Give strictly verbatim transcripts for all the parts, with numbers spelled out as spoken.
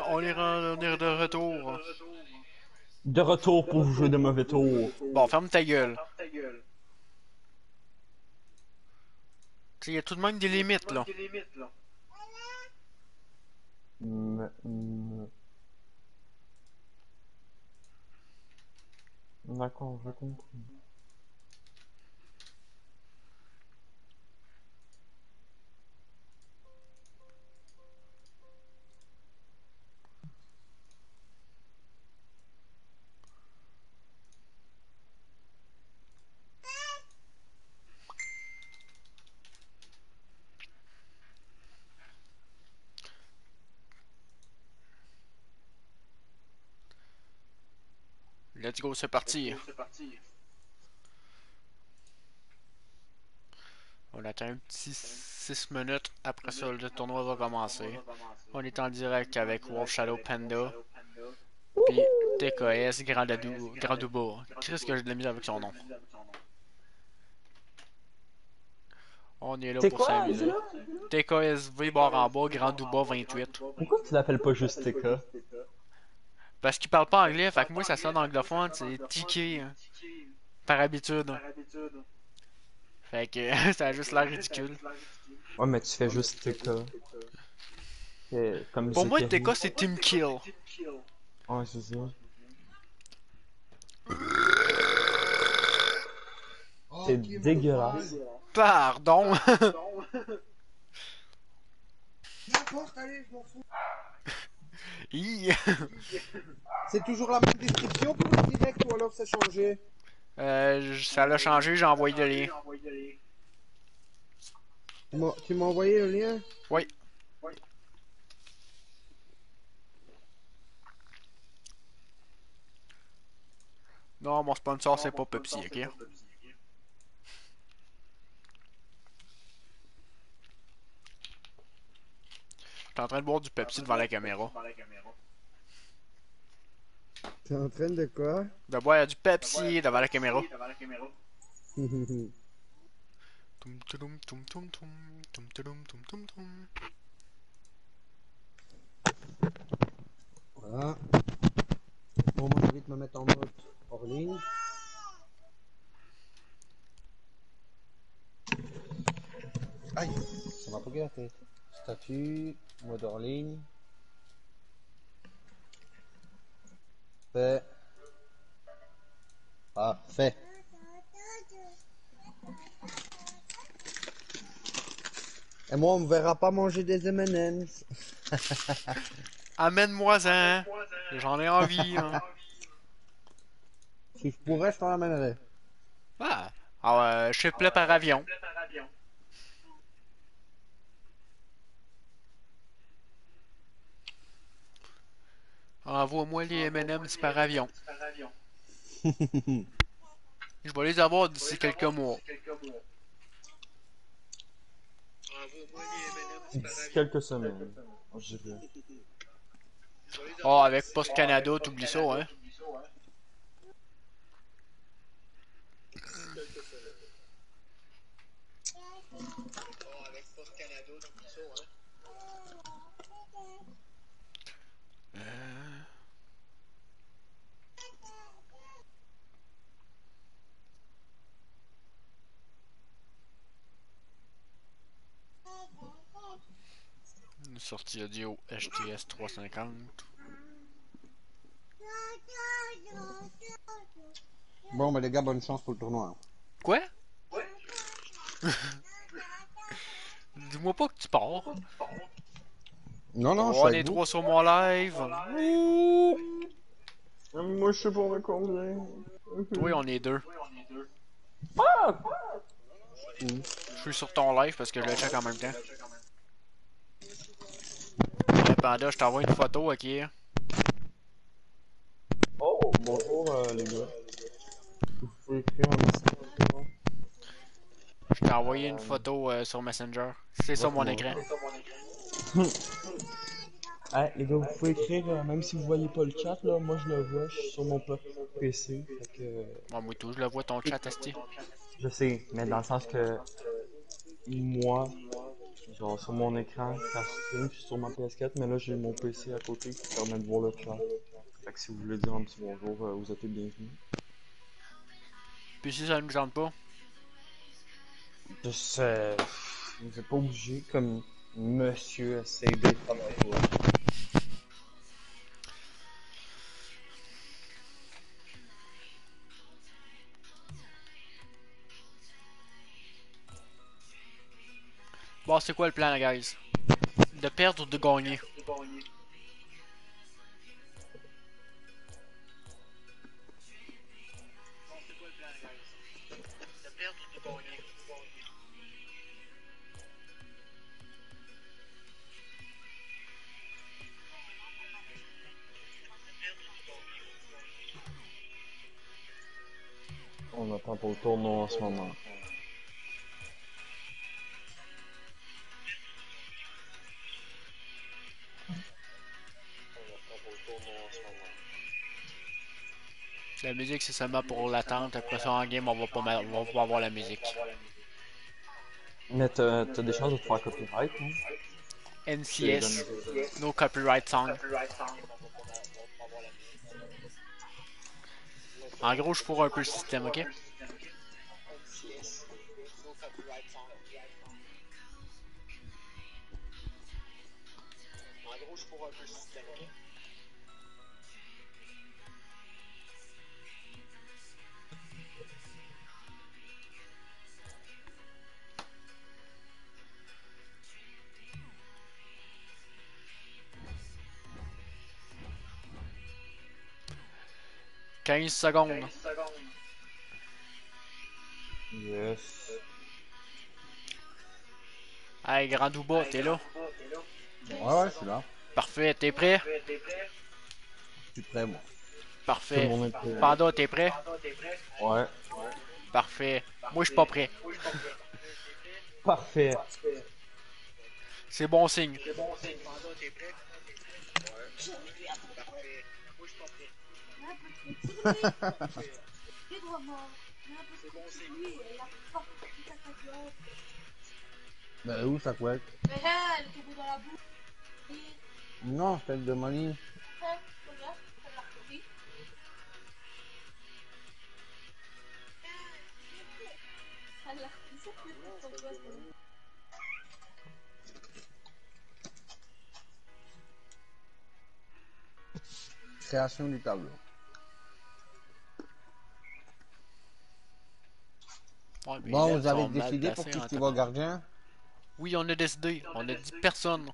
on est, on est de retour. De retour pour jouer de mauvais tours. Bon, ferme ta gueule. Tu sais, y a tout de même des limites, là. Mm, mm. D'accord, je comprends. Let's go, c'est parti. On attend un petit six minutes. Après ça, le tournoi va commencer. On est en direct avec Wolf Shadow Panda. Puis T K S Grand Duba. Qu'est-ce que j'ai de la misère avec son nom? On est là C'est pour quoi, s'amuser. dis-le? T K S V barre en bas, Grand Duba vingt-huit. Pourquoi tu l'appelles pas juste T K? Parce qu'il parle pas anglais, fait que moi ça sonne anglophone, c'est tiqué. Hein. Par habitude. Fait que ça a juste l'air ridicule. Ouais, mais tu fais juste T K. C'est comme Pour moi, Zekeri. T K c'est Team Kill. Ouais, c'est ça. C'est dégueulasse. Pardon. N'importe, allez, je m'en fous. Hi. C'est toujours la même description pour le direct ou alors ça a changé? euh, ça l'a changé, j'ai envoyé le lien. Tu m'as- Tu m'as envoyé le lien? Oui. Non, mon sponsor c'est pas Pepsi, ok? J'étais en train de boire du Pepsi devant la caméra. T'es en train de quoi? De boire du Pepsi devant la caméra. Tum, tudum, tum, tum, tum, tum, tudum, tum, tum, tum. Voilà. Bon, moi je vais vite me mettre en mode hors ligne. Aïe, ça m'a poqué la tête. Statut, mode hors ligne. Fait. Ah, fait. Et moi, on me verra pas manger des M and M's. Amène-moi-en. J'en ai envie. Hein. Si je pourrais, je t'en amènerais. Ah, ah ouais, je suis plat par avion. Envoie-moi les M and M's par avion. Je vais les avoir d'ici quelques mois. D'ici quelques semaines, je dirais. Oh, avec Post Canada, t'oublies ça, hein? Une sortie audio H T S trois cent cinquante. Bon, mais les gars, bonne chance pour le tournoi. Quoi? Dis-moi pas que tu pars. Non, non, je Oh, suis on avec est vous. trois sur mon live. Moi, je sais pas on est combien. Oui, on est deux. Ah! Je suis sur ton live parce que je le check en même temps. Hey, Panda, je t'envoie une photo, ok? Oh, bonjour euh, les gars. Vous pouvez écrire un message. Je t'ai envoyé une photo euh, sur Messenger. C'est ça mon écran. Hey, les gars, vous pouvez écrire, euh, même si vous voyez pas le chat, là, moi je le vois, je suis sur mon P C. Fait que, euh, Moi, moi tout, je le vois ton chat, Asti. je sais, mais dans le sens que moi, genre sur mon écran, ça stream, je suis sur ma P S quatre, mais là j'ai mon P C à côté qui permet de voir le chat. Fait que si vous voulez dire un petit bonjour, euh, vous êtes les bienvenus. Puis si ça ne nous chante pas, Je sais, vous êtes pas obligé, comme monsieur essaie d'être avec toi. bon, c'est quoi le plan, là, guys? De perdre ou de gagner? On attend pour le tournoi en ce moment. La musique, c'est seulement pour l'attente. Après ça, en game, on va pas, ma- on va pas avoir la musique. Mais t'as t'as des chances de te faire copyright, non? C'est la N C S, musique. no copyright song. En gros, je fourre un peu le système, ok? quinze secondes. Yes. Hey, Grand Douba, t'es là? Ouais, ouais, je suis là. Parfait, t'es prêt? Je suis prêt, moi. Tout le Parfait. monde est prêt. Panda, t'es prêt? Ouais. Parfait. Moi, je suis pas prêt. Parfait. C'est bon signe. Ben où ça couette? Mais là, elle est tombée dans la boue. Non, je t'ai demandé. Hein, regarde, ça l'a repris. Elle l'a repris, ça fait ton gosse, hein. Création du tableau. Ouais, mais Bon, les vous lettres avez sont mal décidé pour placées qui en qui temps. va gardien? Oui, on a décidé. On a dit personne.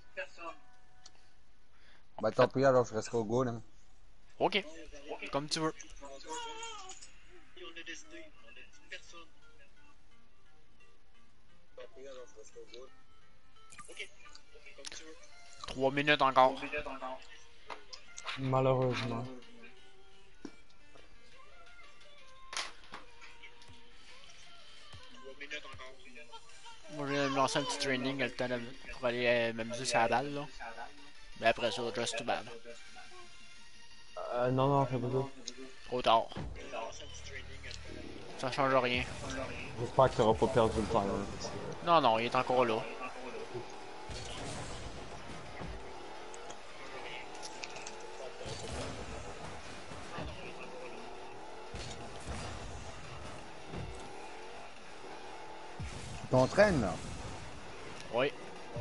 Bah tant pis, alors je resterai au goal. Hein. Ok. Comme tu veux. Trois minutes encore. Malheureusement. Moi, je vais me lancer un petit training le temps de- pour aller euh, m'amuser sur la balle, là. Mais après ça, just too bad. Euh, non, non, fais pas ça. Trop tard. Ça change rien. J'espère que t'auras pas perdu le temps. Là. Non, non, il est encore là. Tu t'entraînes là? Oui.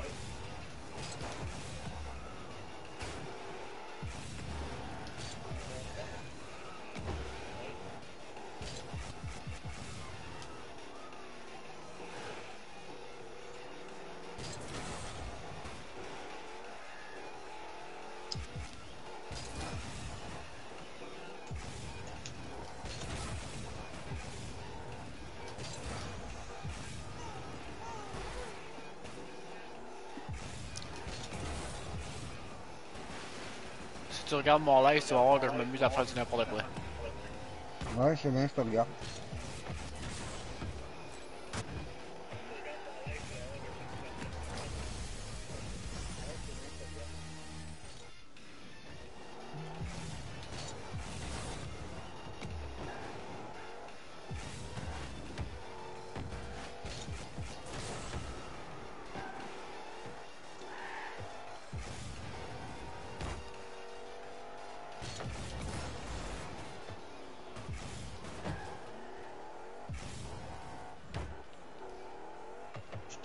Si tu regardes mon live, tu vas voir que je m'amuse à faire du n'importe quoi. Ouais, je sais bien, je te regarde.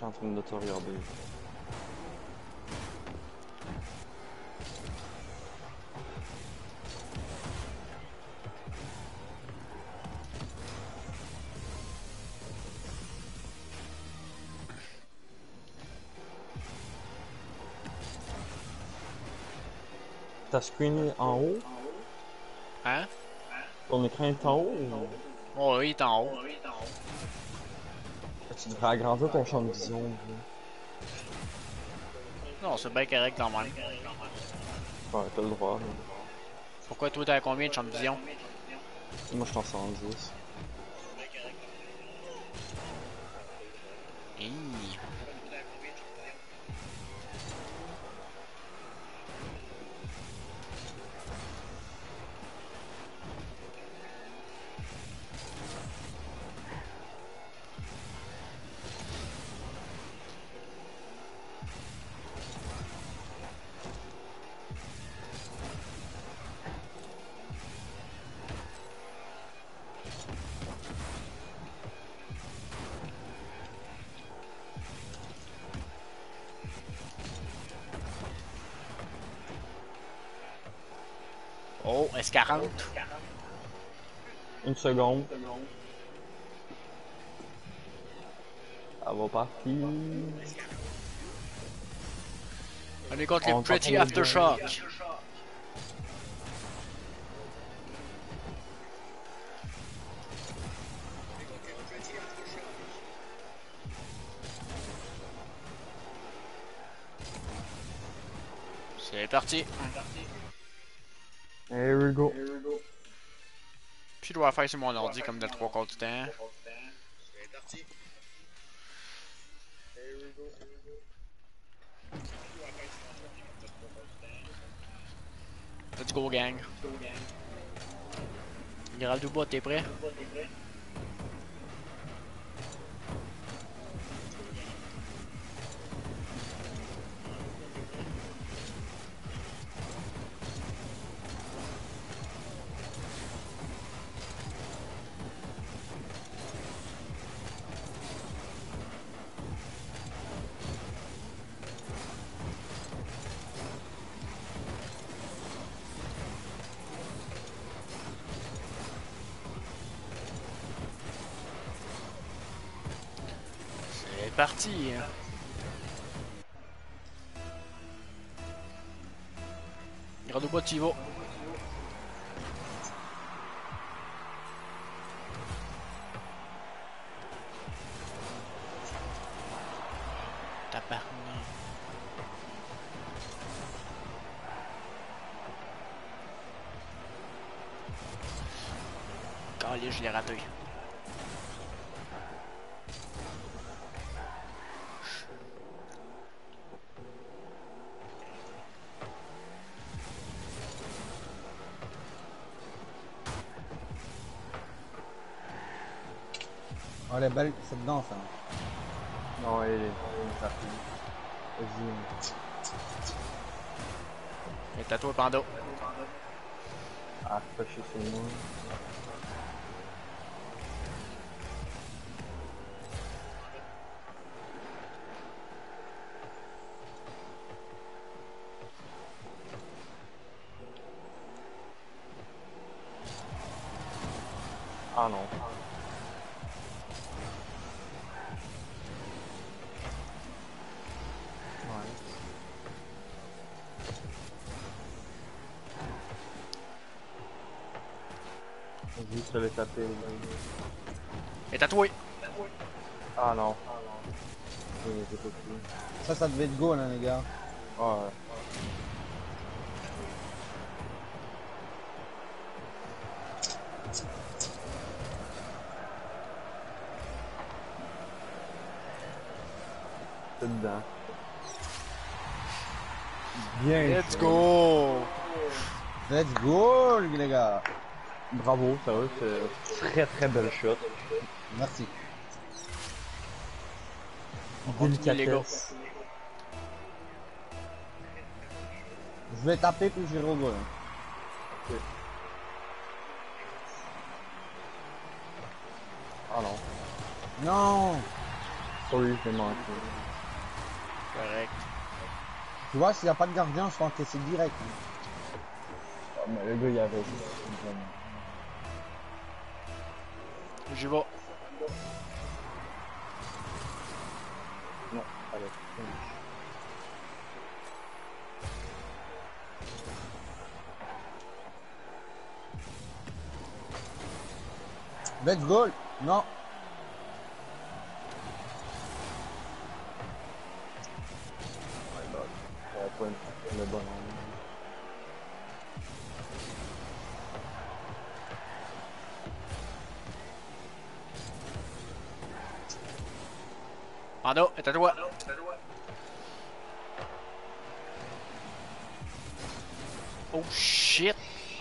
en train de te regarder. Ta screen est en haut? Hein? Ton écran est en haut? Ou... Oh, oui, il est en haut. Tu devrais agrandir ton champ de vision. Là. Non, c'est bien correct quand même. Ouais, t'as le droit. Là. Pourquoi toi, t'as combien de champs de vision? Moi, je suis en cent dix. Hi. Oh, S quarante. Une seconde. Elle va partir. On est contre On les Pretty t'entend Aftershock. C'est parti. Here we go. Puis je dois faire sur mon ordi comme de trois quarts du temps. Let's go, gang. Gérald Dubois, t'es prêt? C'est parti. Gérald Dubois, tu y vas. Tabarnak. Calé, je l'ai raté. Oh, les balles, c'est dedans, ça. Non, elle est. Ça fait. Vas-y. Et à toi, Pando. Ah, pas chez moi. Ah non. Vas-y, je te l'ai tapé. Et à toi. Ah non. J'ai j'ai pas pu. Ça, ça devait être go, là, les gars. Ah ouais. C'est dedans. Bien. Let's joué. go. Let's go, les gars. Bravo, ça va, c'est très très belle shot. Merci. continue, les gars. Délicatesse. Je vais taper puis j'irai au goal. Ah non. Non. Sorry, je l'ai manqué. Correct. Tu vois, s'il n'y a pas de gardien, je pense que c'est direct. Ah, mais le gars, il avait juste une bonne- J'y vais. Non, allez. Let's go. Non. J'avais pas une- le bon angle. Panda, est à toi. Oh shit.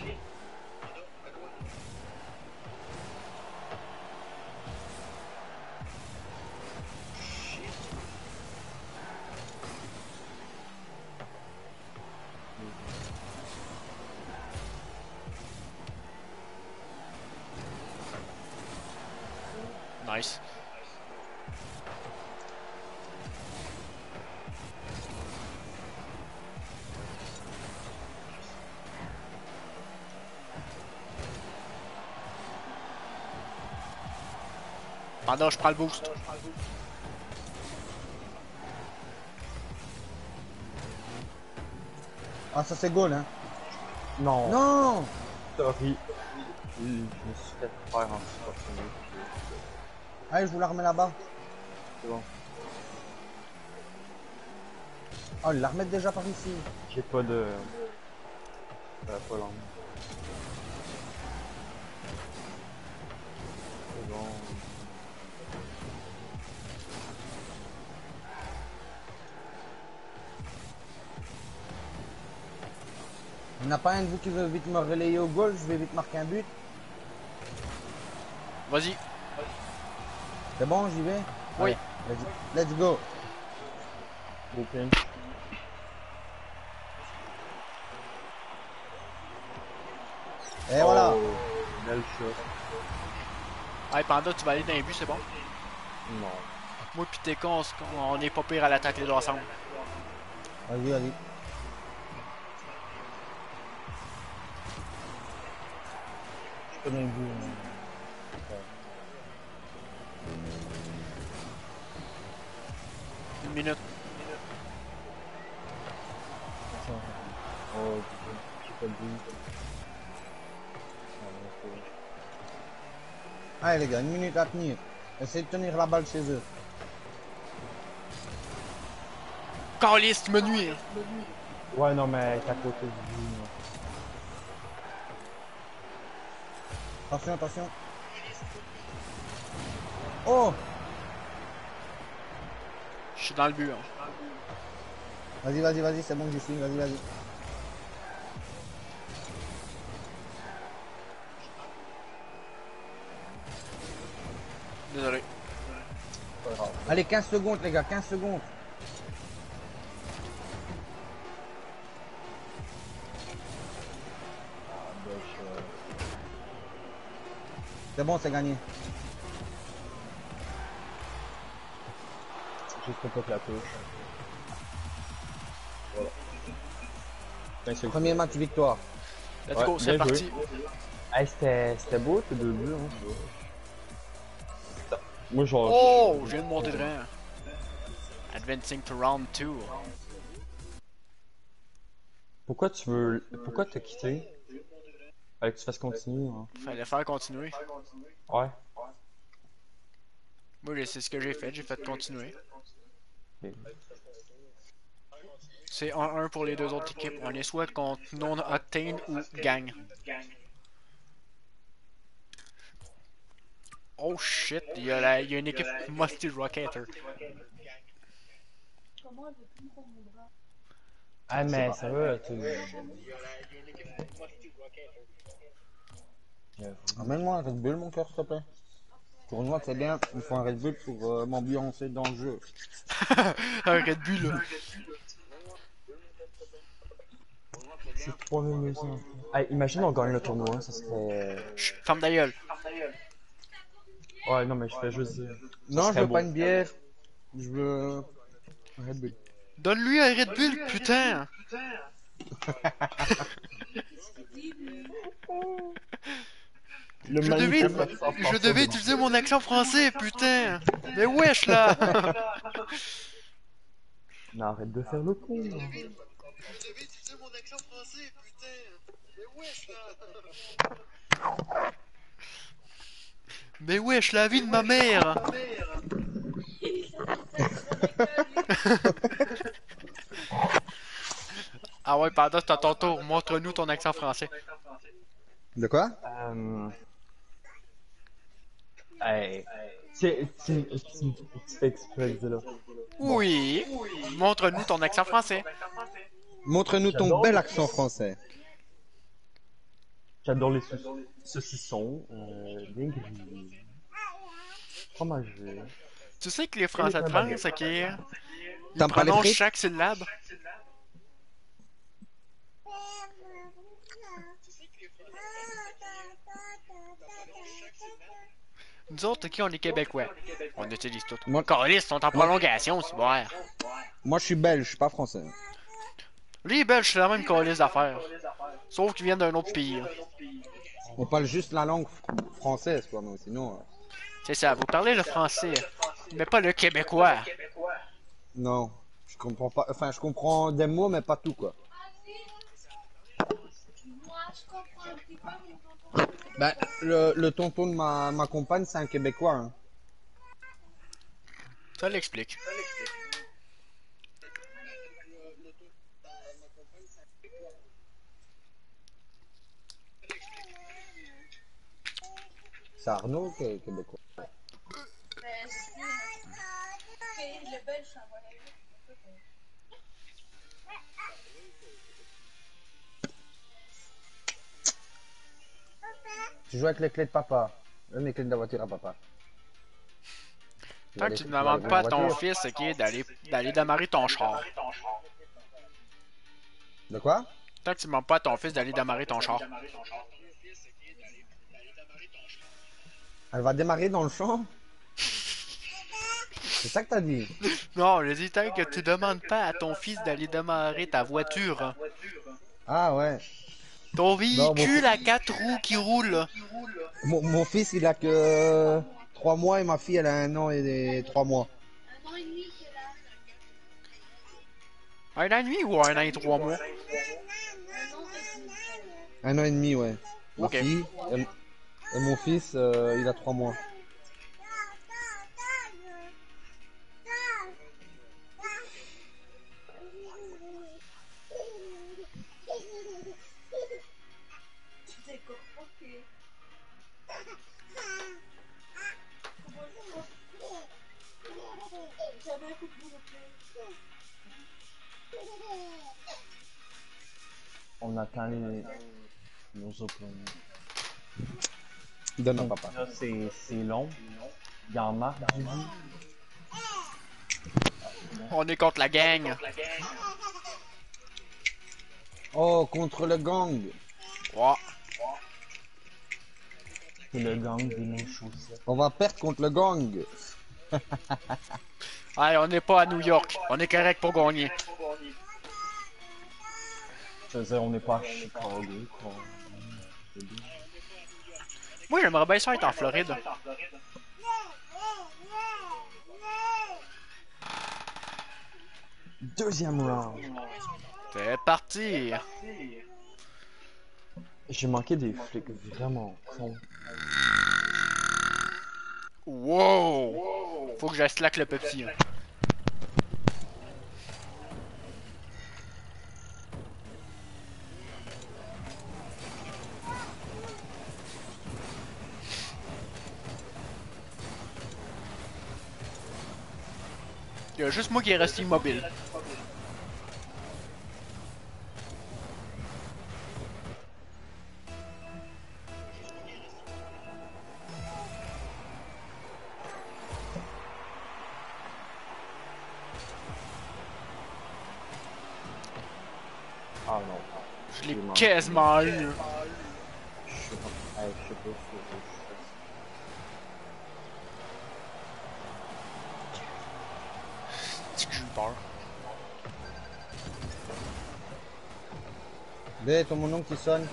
Nice. Panda, je prends le boost. Ah, ça c'est goal, hein. Non, Non. sorry. Je me suis fait faire en supporter. Allez, je vous la remets là-bas. C'est bon. Oh, ils la remettent déjà par ici. J'ai pas de... Euh, pas l'angle. C'est bon. Il n'y en a pas un de vous qui veut vite me relayer au goal, je vais vite marquer un but. Vas-y. C'est bon, j'y vais. Oui. Allez, let's, let's go. Au pinch. Et voilà. Oh, belle shot. Hey, Panda, tu vas aller dans les buts, c'est bon? Non. Moi pis t'es con, on, se- on est pas pire à l'attaque les deux ensemble. Vas-y, vas-y. Je connais le but. mais- Une minute. Oh, j'ai pas de but. Allez les gars, une minute à tenir. Essayez de tenir la balle chez eux. Calice, tu me nuis. Ouais, non, mais t'es à côté du but. là. Attention, attention. Oh. Je suis dans le but. Hein. Vas-y, vas-y, vas-y, c'est bon, j'y suis. Vas-y, vas-y. Désolé. Pas grave. Allez, quinze secondes les gars, quinze secondes. Ah, belle shot. C'est bon, c'est gagné. Juste un peu que la touche. Voilà. vingt secondes. Premier match victoire. Let's Ouais, go, c'est bien parti. joué. Hey, c'était c'était beau tes deux buts. Hein. Moi, genre. Oh, je viens de monter de rang. Advancing to round two. Pourquoi tu veux. Pourquoi t'as quitté? Fallait que tu fasses continuer. Hein. Fallait faire continuer. Ouais. Moi, c'est ce que j'ai fait, j'ai fait continuer. Ok. C'est un un pour les deux autres équipes. On est soit contre non-octane ou gang. Oh shit, il y a, la, il y a une équipe multi-rocketer. Comment elle veut plus me prendre mon bras? Ah, mais ça va, tu. Amène-moi un Red Bull, mon cœur, s'il te plaît. Pour moi, c'est bien. Il faut un Red Bull pour euh, m'ambiancer dans le jeu. Un Red Bull là. C'est trois mille deux cents. Hey, imagine on gagne le tournoi, ça serait. Chut, ferme ta gueule. Ouais, non, mais je fais juste dire. Non, je serait veux beau. pas une bière. Je veux un Red Bull. Donne-lui un Red Bull, putain! Le Je devais, manifeste accent je français devais de- utiliser mon accent français, putain! Mais wesh là! Mais arrête de faire le con, là. Mais wesh, la vie de ma mère! Ah ouais, pardon, c'est à ton tour. Montre-nous ton accent français. De quoi? Euh... Hey. Tu, tu, tu, tu fais exprès de dire là. Oui! Montre-nous ton accent français. Montre-nous ton J'adore bel les- accent français. J'adore les sauc- saucissons, euh, bien grillés, fromagés. Tu sais que les Français de France, ok? Ils T'aimes pas les prononcent frites? chaque syllabe. Nous autres, ok, on est Québécois. On utilise tout. Moi- Calice sont en prolongation, c'est bon. Moi, je suis belge, je suis pas français. Les Belges, c'est la même calice d'affaires. Sauf qu'ils viennent d'un autre pays. là. On parle juste la langue fr- française, quoi, mais sinon... euh, C'est ça, vous parlez le français, mais pas le québécois. Non, je comprends pas... Enfin, je comprends des mots, mais pas tout, quoi. Moi, je comprends un petit peu, mais tonton. Ben, le, le tonton de ma, ma compagne, c'est un Québécois, hein. Ça l'explique. C'est Arnaud qui est Québécois. Mais je sais, que le belge, ça va aller. Tu joues avec les clés de papa. Donne les clés de la voiture à papa. Tant que tu ne demandes pas à ton fils, ok, d'aller d'aller démarrer ton char. De quoi? Tant que tu ne demandes pas à ton fils d'aller démarrer ton char. Elle va démarrer dans le champ? C'est ça que t'as dit? Non, je dis tant que tu demandes pas à ton fils d'aller démarrer ta voiture. Ah ouais. Ton Non, véhicule mon- à quatre roues qui roule. là. Mon, mon fils, il a que trois mois et ma fille, elle a un an et des trois mois. Un an et demi, c'est là. Un an et demi ou un an et trois mois? Un an et demi. Un an et demi, ouais. Ma Ok. fille et, et mon fils, euh, il a trois mois. D'accord, ok. J'avais un coup de boule au pied. On attend les... nos opinions. Donne à papa. Là, c'est c'est long. Il y en marre du bout. On est contre la gang. Oh, contre le gang. Ouais. C'est le gang des mêmes chaussettes. On va perdre contre le gang. Hey, on n'est pas à New York. On est correct pour gagner. Je veux dire, on n'est pas à Chicago, quoi. C'est bien. Moi, j'aimerais bien ça être en Floride. Deuxième round. C'est parti. J'ai manqué des flics vraiment cons. Wow. Faut que je slack le petit. hein. Il y a juste moi qui est resté immobile. Ah non. Je l'ai J'ai manqué. quasiment eu. Je sais pas. Hey, je sais pas ce que je peur. B, t'as mon nom qui sonne.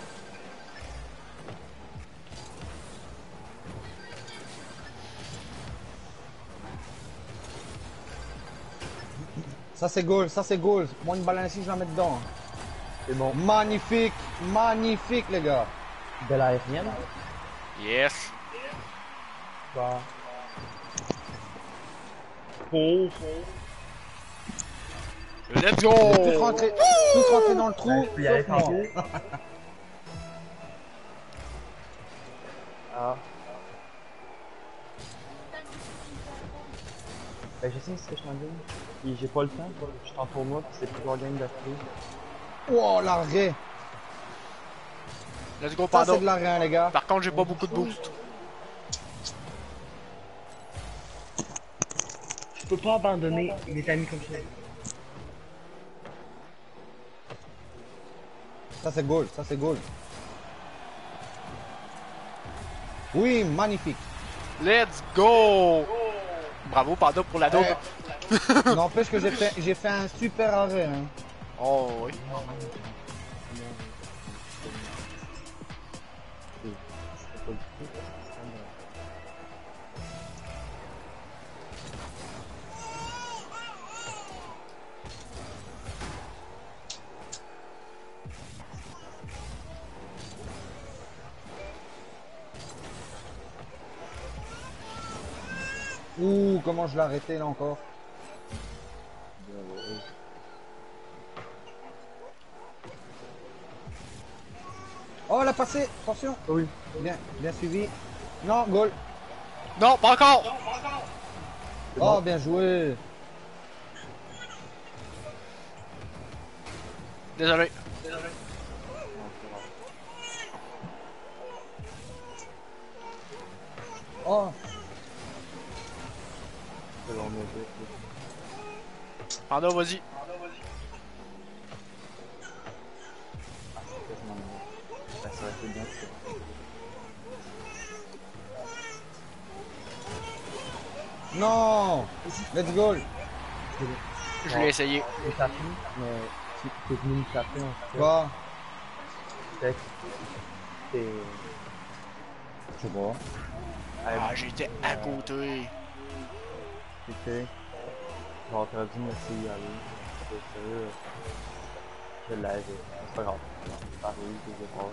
Ça c'est goal, ça c'est goal. Moi une balle ainsi, je la mets dedans. C'est bon. Magnifique, magnifique les gars. De l'aérienne. Yes! Bah. Oh. Let's go! Tous rentrer, tous rentrer dans le trou. Ben, je peux y aller sauf moi. tranquille. Ah. Ben, je sais ce que je t'en dis. Et j'ai pas le temps, quoi. Je suis en tournoi, puis c'est plusieurs games d'affilée. Oh l'arrêt. Let's go, Ça Pando. c'est de l'arrêt les gars. Par contre, j'ai pas beaucoup de boost. Je peux pas abandonner mes amis comme ça. Ça c'est goal, ça c'est goal. Oui, magnifique. Let's go! Bravo, Pando, pour la dope. Eh, N'empêche que j'ai fait, j'ai fait un super arrêt. Hein. Oh, oui. Ouh, comment je l'ai arrêté là encore. Oh, elle a passé, attention. Oui. Bien, bien suivi. Non, goal. Non, pas encore! Oh, bien joué. Désolé. Oh, C'est long, mais Pando, vas-y. quasiment mieux. Ben, ça aurait été bien, c'est non. Let's go. Je l'ai essayé. J'ai tapé, mais tu t'es venu me taper en fait. Quoi? Fait que t'es. Je sais pas. Ah, j'étais à côté. T'étais. Genre, t'aurais dû me laisser y aller. C'est sérieux. Je l'avais. C'est pas grave. Ça arrive, des erreurs.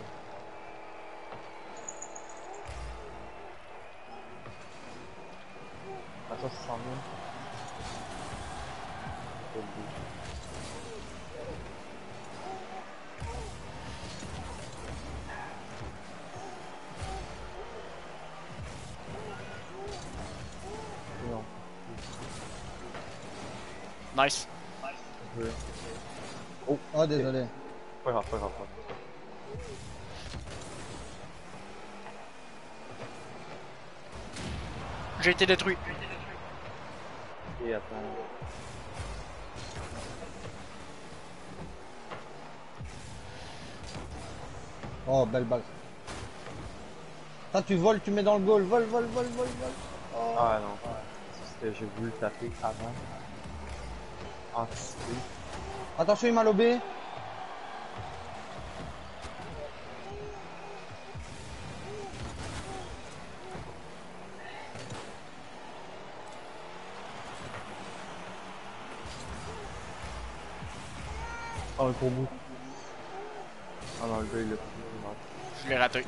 Ah, ça, c'est cent mille. C'est le but. Non. Nice. Je veux. Oh, désolé. Pas grave, pas grave, pas grave. J'ai été détruit. Et attends. Oh, belle balle. Ça, tu voles, tu mets dans le goal. Vol, vol, vol, vol, vol. Oh. Ah non. C'est parce que j'ai voulu le taper avant. Anticipé. Attention, il m'a lobé. Oh, un gros bout. Ah non, le gars il l'a pris. Je l'ai raté.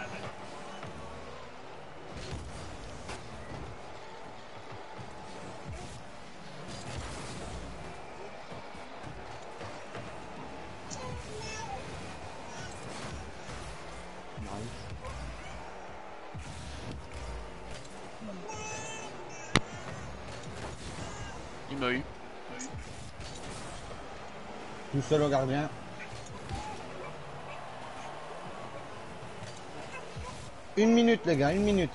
Nice. Il m'a eu. Tout seul au gardien. Une minute, les gars, une minute.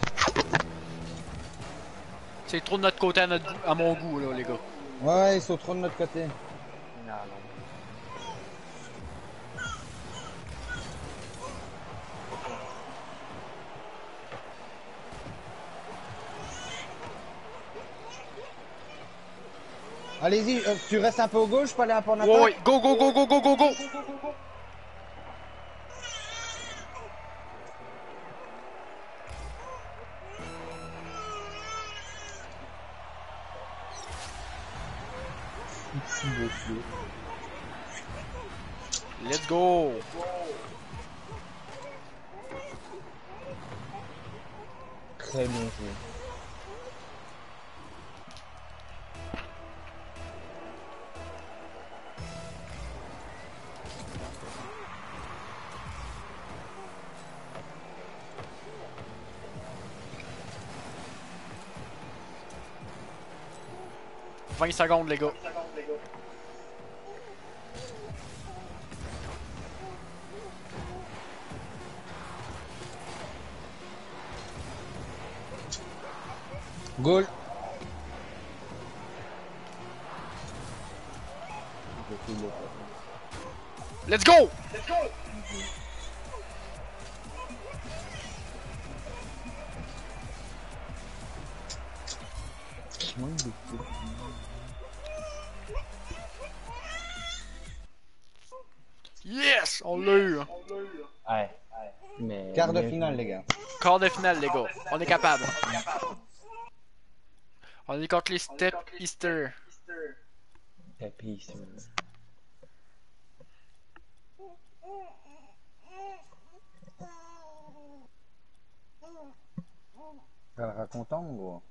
C'est trop de notre côté à, notre, à mon goût, là, les gars. Ouais, ils sont trop de notre côté. Non, non. Allez-y, euh, tu restes un peu au gauche, pas aller un peu en attaque. Ouais, ouais, go, go, go, go, go, go, go! Let's go! Très bien joué. vingt secondes, les gars. Goal. Let's go! Yes! On l'a eu! Ouais. Mais. Quart de bien finale, joué. les gars. Quart de finale, les gars. On est capable. On est contre les Step Easter. Tapis sur. T'as l'air content, mon gros.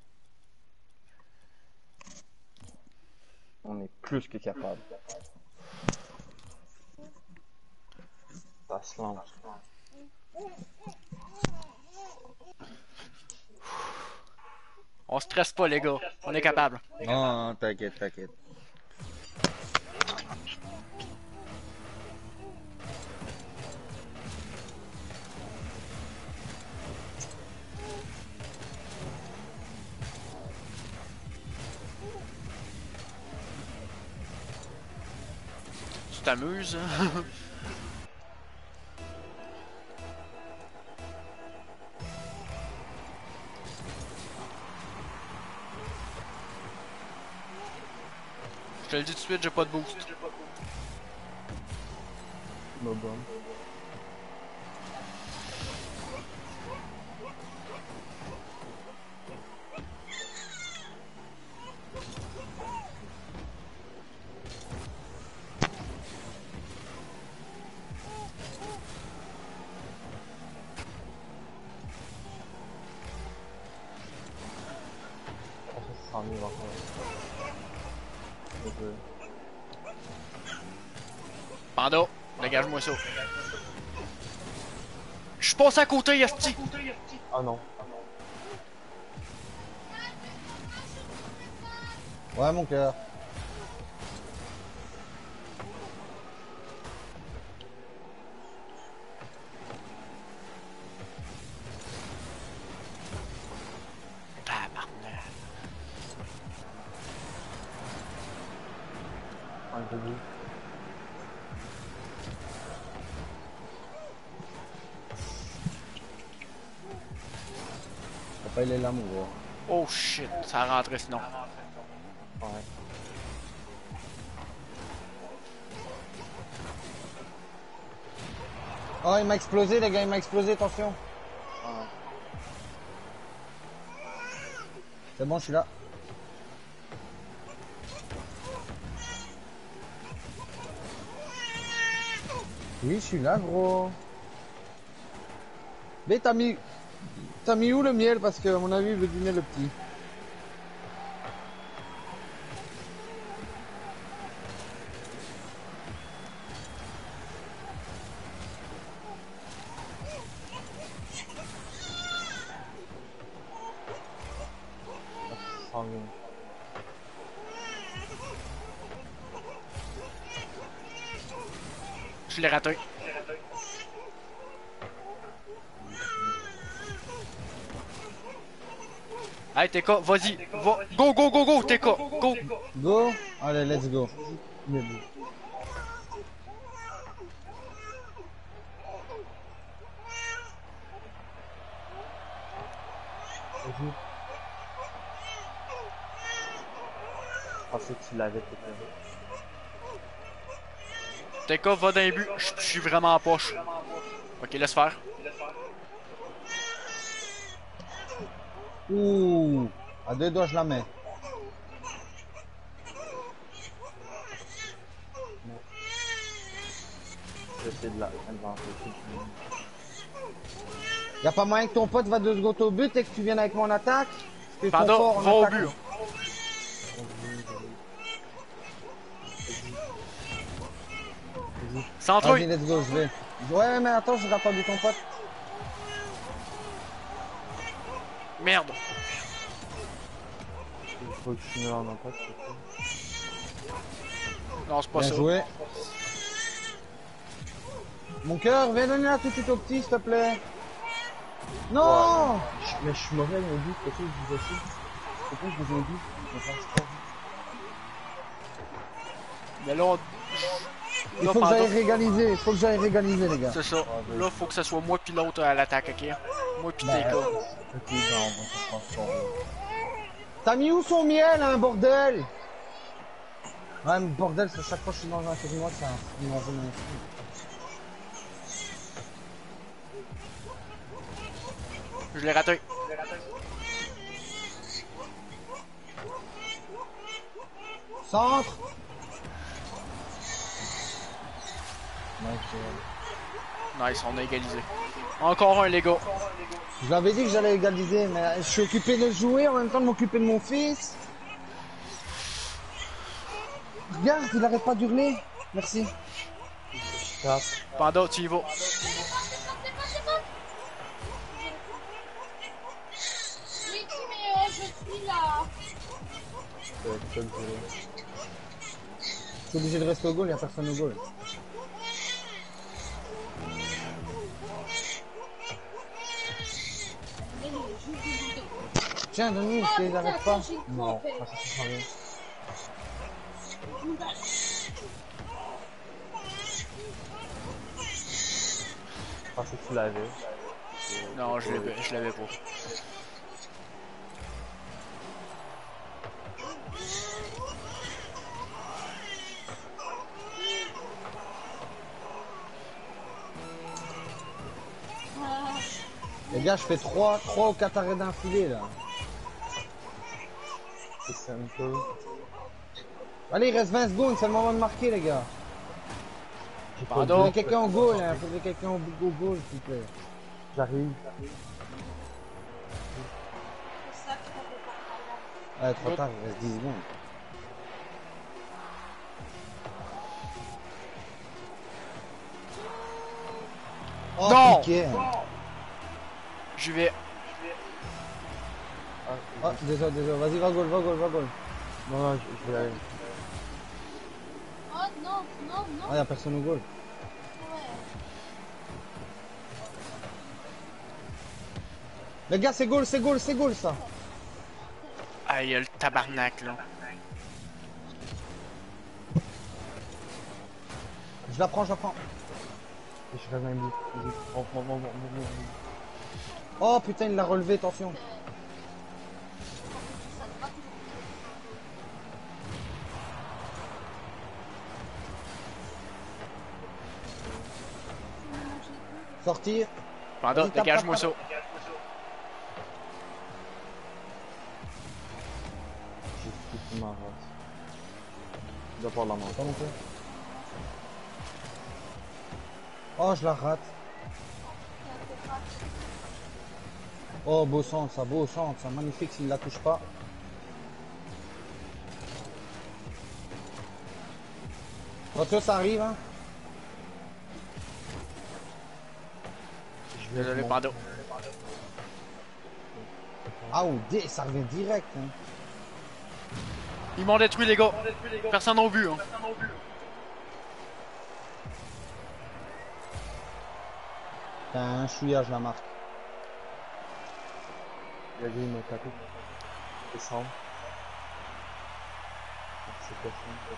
On est plus que capable. Ça se lance. On stresse pas, les gars. On est capable. Non, t'inquiète, t'inquiète. Tu t'amuses? Je te le dis tout de suite, j'ai pas de boost. Bon, bon. cent mille encore. Je veux. Panda, dégage-moi ça. Je suis passé à côté, Yasti! Ah non. Ouais, mon cœur. Tabarnak. Un gros bout. Papa, il est là, mon gros. Oh shit, ça a rentré sinon. Ouais. Oh, il m'a explosé, les gars, il m'a explosé, attention. Ouais. C'est bon, je suis là. Oui, je suis là, gros. Mais t'as mis... T'as mis où le miel? Parce que, à mon avis, il veut dîner le petit. cent mille. Je l'ai raté. Hey, T K, vas-y. Va. Go, go, go, go, T K. Go. Go. Allez, let's go. pensais que tu l'avais tout T K va dans les buts. Je je suis vraiment en poche. Ok, laisse faire. Ouh. À deux doigts, je la mets. J'essaie de la inventer. Y'a pas moyen que ton pote va deux secondes au but et que tu viennes avec mon attaque? T'es trop Panda, fort en va au attaque. but. Centre. Vas-y, let's go, je vais. Ouais, mais attends, j'ai attendu ton pote. Merde. Il faut que je me en attaque, c'est ça. Non, c'est pas Bien ça. joué. Mon cœur, viens donner là tout de suite au petit, s'il te plaît. Non. Mais je suis mauvais au but, c'est ça que je vous ai dit. Pourquoi je vous ai dit? Je pense pas. Mais là, on... Il là, faut que Panda, j'aille régaliser, il faut que j'aille régaliser, les gars. c'est ça. Là, faut que ce soit moi pis l'autre à l'attaque, ok? Moi pis T K. Ok, non, on va se transformer. T'as mis où son miel, hein, bordel? Ouais, mais bordel, c'est chaque fois que je suis dans un tournoi, c'est un il m'envoie un fou. Je l'ai raté. Centre. Nice, on a égalisé. Encore un, les gars. Je l'avais dit que j'allais égaliser, mais je suis occupé de jouer en même temps de m'occuper de mon fils. Regarde, il arrête pas d'hurler. Merci. Panda, tu y vas. Oui, mais euh, je suis là. C'est ça que je voulais. Je suis obligé de rester au goal, il n'y a personne au goal. Tiens, Denis, Ah, tu les putain, arrêtes pas. j'ai le Non, trompé. ça ça sent rien. Je pensais que tu l'avais. Non, je l'avais, je l'avais pas. Ah, Les gars, je fais trois, trois ou quatre arrêts d'infilé là. C'est un peu. Allez, il reste vingt secondes, c'est le moment de marquer, les gars. Panda. Faudrait quelqu'un au goal, hein. Faudrait quelqu'un au, au goal, s'il vous plaît. J'arrive. c'est ça que t'avais pas Ouais, trop tard, il reste dix secondes. Oh, Non. piqué. J'y vais. Ah, Oh, désolé, désolé. Vas-y, va goal, va goal, va goal. non, non, je, je vais aller. Oh non, non, non. Ah, y'a personne au goal. Ouais. Les gars, c'est goal, c'est goal, c'est goal, ça. Ah, il y a le tabarnak, là. Je la prends, je la prends. Je reste un but. On va, on va, on va, Oh, putain, il l'a relevé, attention. Sortir. Panda, Vas-y, tape, dégage-moi tape, ça. J'ai foutu ma race. Je dois pas la main. Pas non plus. Oh, je la rate. Oh, beau centre, ça, beau centre, ça, magnifique s'il la touche pas. Attention, ça arrive, hein. Je vais Désolé, mon- Panda. Ah, ou dé, ça revient direct, hein. Ils m'ont détruit, les gars. Personne n'a vu, hein. T'as un chouïa, je la marque. Il a dit, il m'a tapé. Descendre. C'est quoi ça?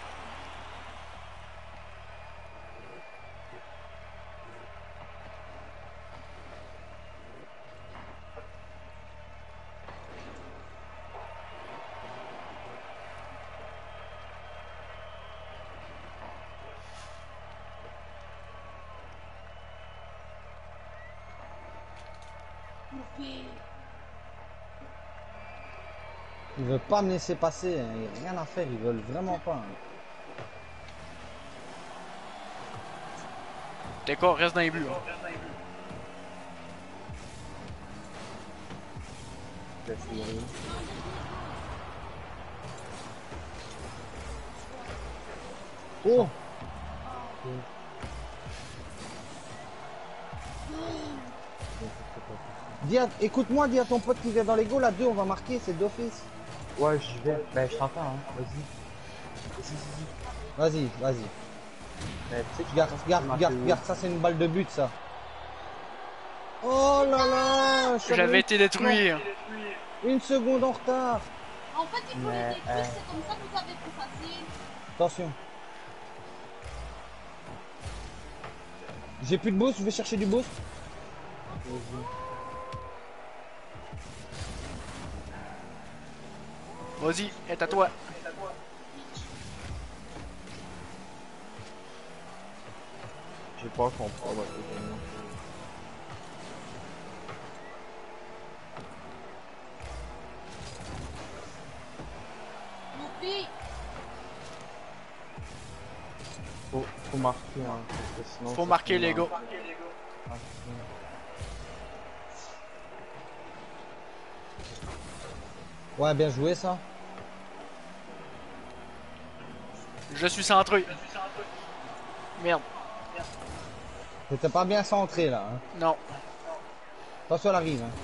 Youpi. Ils veulent pas me laisser passer, hein. Il y a rien à faire, ils veulent vraiment pas. Hein. T'es quoi, reste dans les buts. Hein. J'essaierai. Oh! Dis à- écoute-moi, dis à ton pote qui vient dans les goals, à deux, on va marquer, c'est d'office. Ouais, j'y vais. Ben, je t'entends, hein. Vas-y. Vas-y, vas-y. Vas-y, vas-y. Mais tu sais que Regarde, je pense regarde, que regarde, Mathéo- regarde, ça c'est une balle de but, ça. Oh là là! je savais- J'avais été détruit. Une seconde en retard. En fait, il faut Mais, les détruire, euh, c'est comme ça que vous avez plus facile. Attention. J'ai plus de boost, je vais chercher du boost. Vas-y, est à toi. J'ai peur qu'on prenne votre événement. Youpi. Faut, faut marquer, hein. Parce que sinon. Faut ça marquer finit les dans- gars. Ah, Ouais, bien joué ça. Je suis centré. Merde. T'étais pas bien centré là. Hein. Non. Attention, elle arrive. Hein.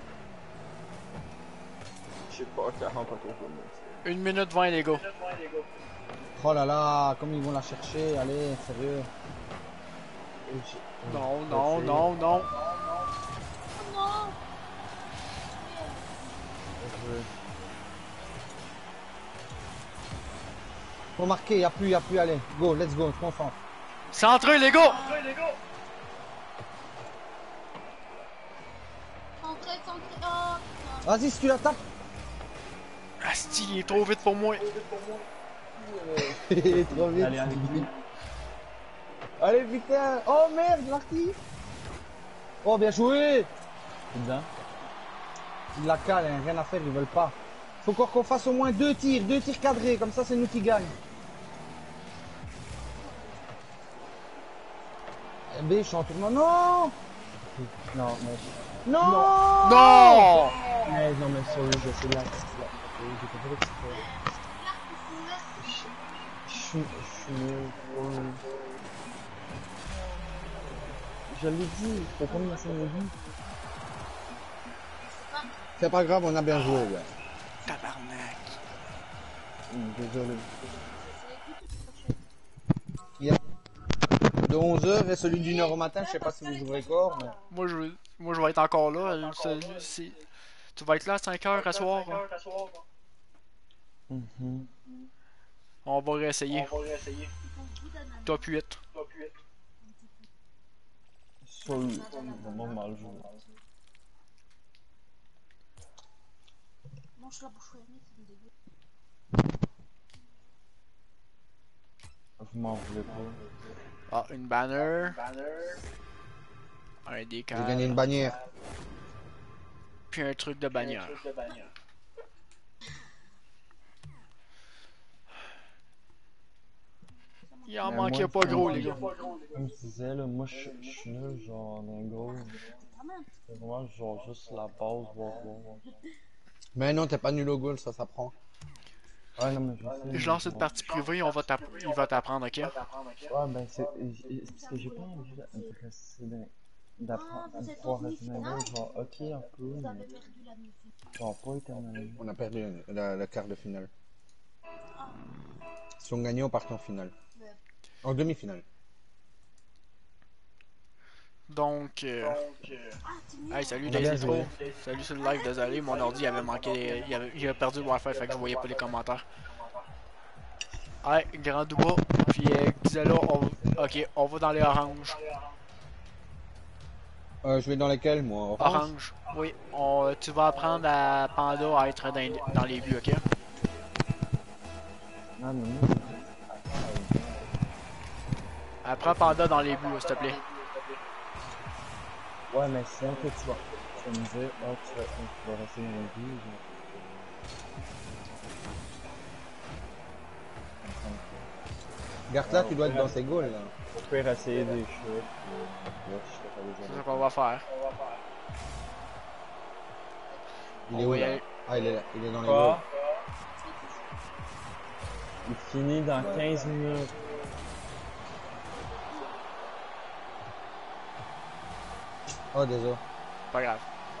Je sais pas, quarante autour de moi. Une minute vingt les gars. Oh là là, comme ils vont la chercher, allez, sérieux. Et j'ai- Non, j'ai non, essayé. non, non. Oh non. Je- Faut marquer, y'a plus, y'a plus, allez. Go, let's go, on se concentre. Centré les gars. Centré, centré. Oh, putain. Vas-y, si tu la tapes. Asti, il est trop vite pour moi. Il est trop vite. Allez, allez, vite. Allez, putain. Oh merde, Marty. Oh, bien joué. T'es dedans? Ils la calent, hein, rien à faire, ils veulent pas. Faut encore qu'on fasse au moins deux tirs, deux tirs cadrés, comme ça c'est nous qui gagnons. Eh B, je suis en tournoi. Non. Non, mais. Non. Non. Mais non, mais sérieux, j'ai essayé de la. J'ai compris que c'était. Je suis. Je suis nul. Ouais. Je l'ai dit, faut pas me laisser le but. C'est pas grave, on a bien joué, gars. Tabarnak. Désolé. De onze heures et celui d'une heure au matin, je sais pas si vous ouvrez corps, mais... Moi je, moi je vais être encore là. C'est- c'est- Tu vas être là à cinq heures à soir. Hein? Mhm. On va réessayer. Top huit. Ça, vraiment mal joué. Mange la bouche fermée, c'est une dégueu. Vous m'en voulez pas. Ah, une banner. Un J'ai décal. gagné une bannière. Puis un truc de bannière. Il en Mais manquait moi, pas comme- gros les gars. Comme je disais, là, moi je je suis nul, genre, dans le goal. C'est vraiment genre juste la base, voir, voir. Mais non, t'es pas nul au goal, ça s'apprend. Ouais, non, mais je sais. Je lance une partie privée, on va t'app- il va t'apprendre, ok? Ouais, ben c'est c'est parce que j'ai pas envie de rester dans- d'apprendre Ah, vous de êtes pouvoir en rester dans le goal, genre, ok, un peu, Vous mais avez perdu la musique. genre pas éternellement. On a perdu la, la quart de finale. Si on gagnait, on partait en finale. Ouais. En demi-finale. Donc, euh... Ah, t'es mieux. hey, salut On a bien Daisy joué. Pro. Salut sur le live, désolé, mon ordi avait manqué, il avait, il avait perdu le wifi, fait que je voyais pas les commentaires. Hey, Grand Dubois, puis euh, disais là, on... ok, on va dans les oranges. Euh, je vais dans lesquels, moi? Orange? Orange, oui, on, tu vas apprendre à Panda à être dans, dans les buts, ok? Non, mais moi, Apprends Panda dans les buts, s'il te plaît. ouais, mais c'est un que tu vas, tu Je me disais, ah, tu vas, tu vas rester dans la vie. Donc, euh, ça me fait- Garth là, Ouais, tu au dois être pire, dans ses goals là. Au pire, essayer des chutes, puis euh, là, je serais pas C'est désolé. ça qu'on va faire. Il On est va où y là? aller. Ah, il est là, il est dans les Quoi? goals. Il finit dans quinze minutes. Oh, désolé. Pas grave.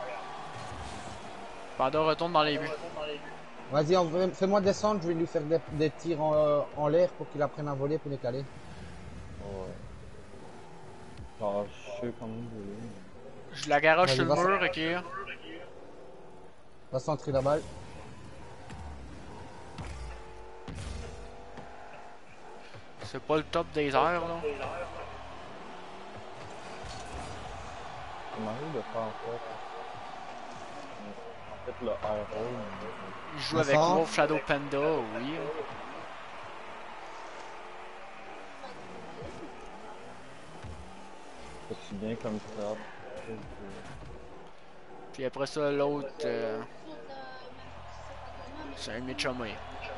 Panda retourne dans les buts. Vas-y, on- fais-moi descendre, je vais lui faire des, des tirs en, euh, en l'air pour qu'il apprenne à voler pour les caler. Ouais. Genre, je sais comment voler. Je la garoche Vas-y, sur le va, mur, ok. va centrer la balle. C'est pas le top des airs, là. Ça m'arrive de faire en fait. En fait, le air roll. Il joue avec Vincent? Wolf Shadow Panda, oui. Fais-tu bien comme ça? Puis après ça, l'autre, euh, c'est un de mes chumés.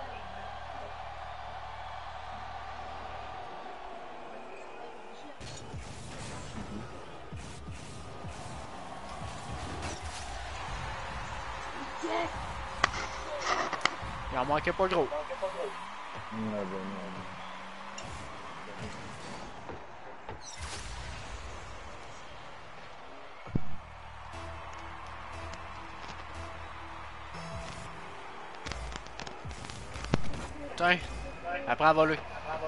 Il en manquait pas gros. Merde, merde. Tiens, apprends à voler.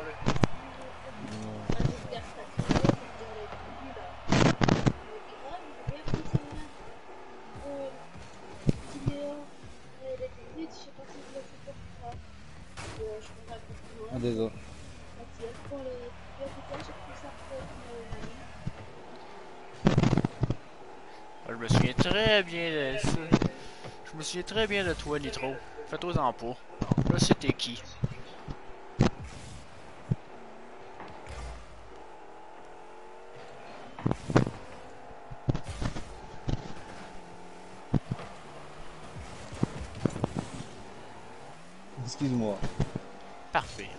Ah, désolé. Je me souviens très bien de ça. Je me souviens très bien de toi, Nitro. Fais-toi-en pas. Là, c'était qui? Excuse-moi. Parfait.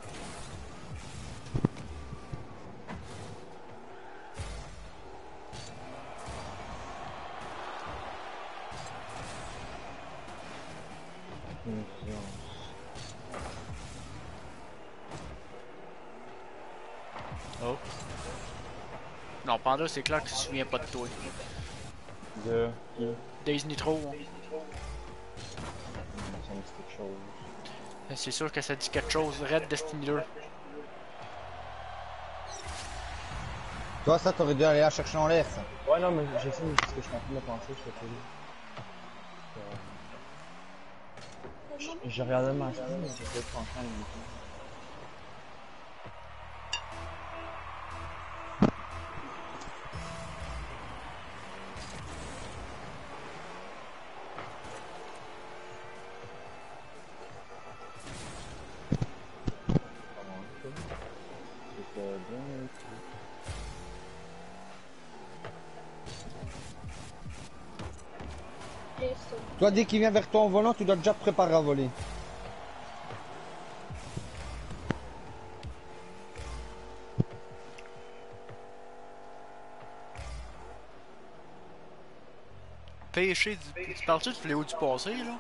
Oh. Non, Panda, c'est clair qu'il se souvient pas de toi. De qui? Days Nitro, hein. Ça me dit quelque chose. C'est sûr que ça dit quelque chose. Red Destiny deux. Toi, ça, t'aurais dû aller la chercher en l'air, ça. Ouais, non, mais je sais, mais ce que je suis en train de penser, je fais pas lui. Je, je regardais ma screen, mais j'étais pas en train de me dire. Comment ça? C'était bien écrit. Toi, dès qu'il vient vers toi en volant, tu dois déjà te préparer à voler. Pêcher du... Tu parles-tu du fléau du passé, là?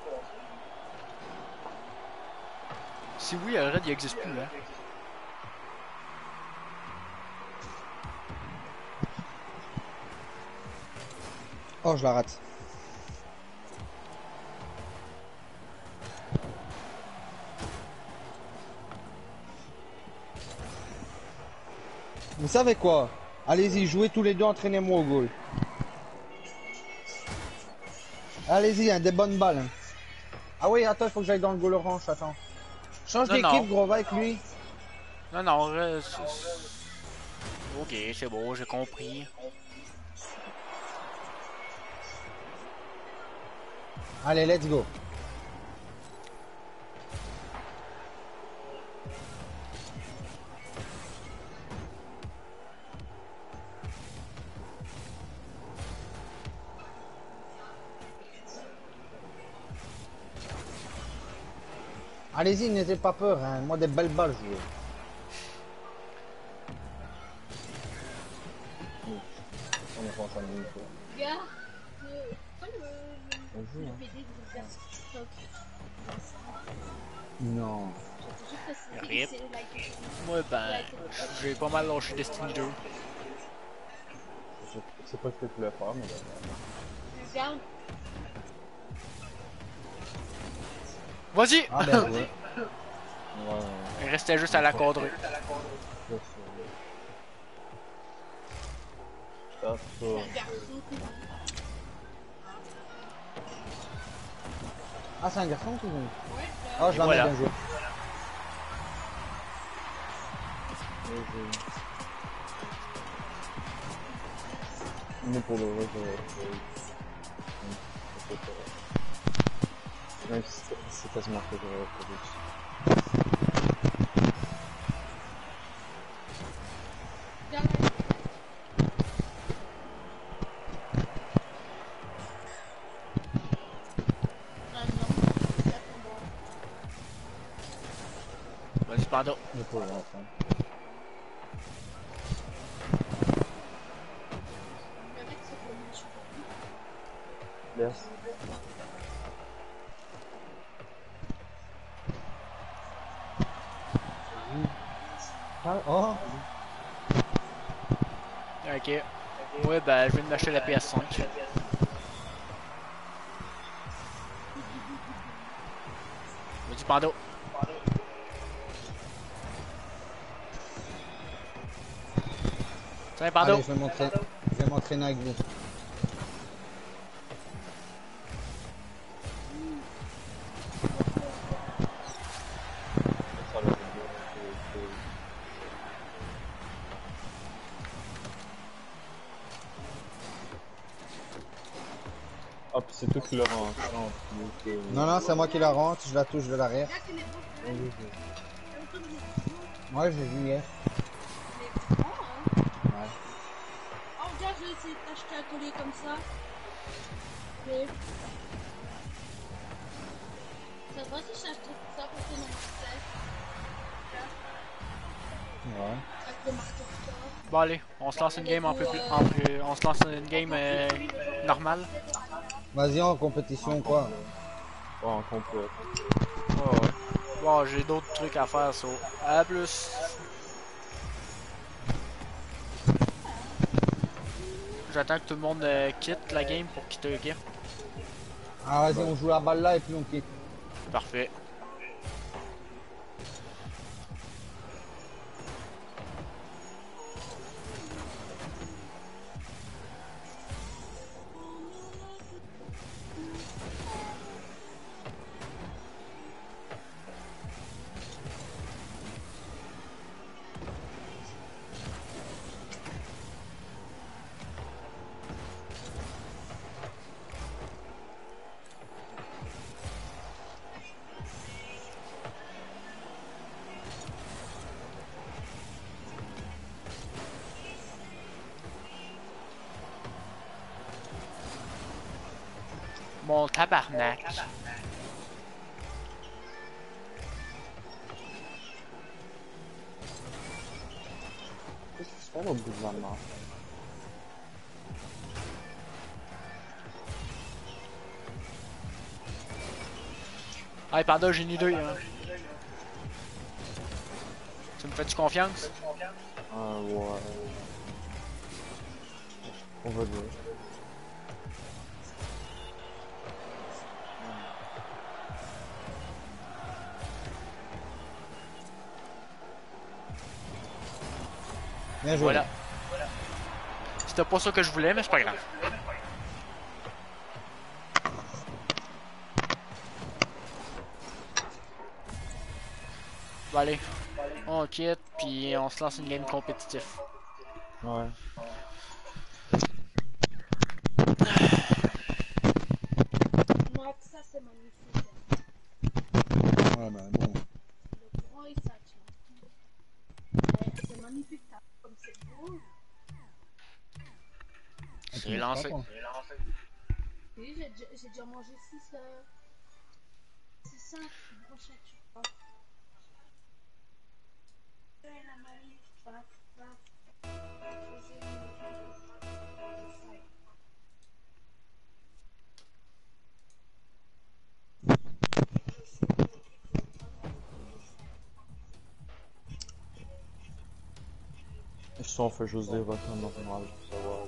Si oui, le Red, il existe plus, hein? Oh, je la rate. Vous savez quoi? Allez-y, jouez tous les deux, entraînez-moi au goal. Allez-y, hein, des bonnes balles. Hein. Ah oui, attends, il faut que j'aille dans le goal orange, attends. Change Non, non. d'équipe, gros, va avec lui. Non, non, Red... c'est- Ok, c'est bon, j'ai compris. Allez, let's go. Allez-y, n'ayez pas peur, hein. Moi des belles balles, je veux. On est pas en train de jouer, quoi. Regarde, euh, quoi le, Vas-y, le hein. P D de regarde sur TikTok? Non. J'ai toujours précisé Rip. que c'est like. Moi, ben, j'ai pas mal lâché Destiny deux. Je sais pas ce que tu voulais faire, mais bon. Regarde, Vas-y! Ah, bien joué. Ouais, ouais. Il restait juste à la cadrer. Je sais. Tape ça. regarde son coup. Ah, c'est un garçon qui joue. Ouais, Oh, je Et la voilà. mets bien joué. Vas-y. Mais pour le vrai, je vais... Je vais... Même si c'est- c'est quasiment que j'aurais reproduit. regarde. Ah non, c'est à ton bord. Vas-y, pardon. Mais pour l'enfant. Avec ce comment tu Laisse. Ah, oh. Ok. Ouais, ben, je viens de m'acheter la P S cinq. Vas-y, pando. Tiens, pando. Allez, je vais m'entraîner. Je vais m'entraîner avec vous. Ça va être bien. c'est- c'est- Ah, puis c'est toi qui l'as rentré en plus. euh, Non, non, c'est moi qui la rentre. Je la touche de l'arrière. regarde, c'est les bons. oui, oui, oui. Moi, j'ai vu hier. Les bons, hein. Ouais. Oh, regarde, je vais essayer de t'acheter un collier comme ça. Ok. Ça va si j'achète ça pour ton anniversaire? Ouais. Avec le marteau de cœur. Bon, allez, on se lance une game un peu plus. en plus- on se lance une game euh, normale. Vas-y, en compétition, quoi. Ouais, en complète. Oh, ouais. Bon, j'ai d'autres trucs à faire, so. À plus. J'attends que tout le monde euh, quitte la game pour quitter le game. Ah, vas-y, on joue la balle là et puis on quitte. Parfait. Mon tabarnak. Qu'est-ce que tu fais là au bout de la mort? Hey, pardon, j'ai une idée. Hein. Tu me fais-tu confiance? Ah, ouais. On va dire. Bien joué. Voilà. C'était pas ça que je voulais, mais c'est pas grave. Bon, allez. On quitte, puis on se lance une game compétitive. Ouais. Moi, ça c'est magnifique. Ouais, bah bon. Le grand et ça, tu vois. Ouais, c'est magnifique, ça. Comme c'est beau. C'est lancé. Oui, j'ai déjà- j'ai déjà mangé six, euh, six, cinq brochettes. Si on fait juste des votes en normal pour savoir.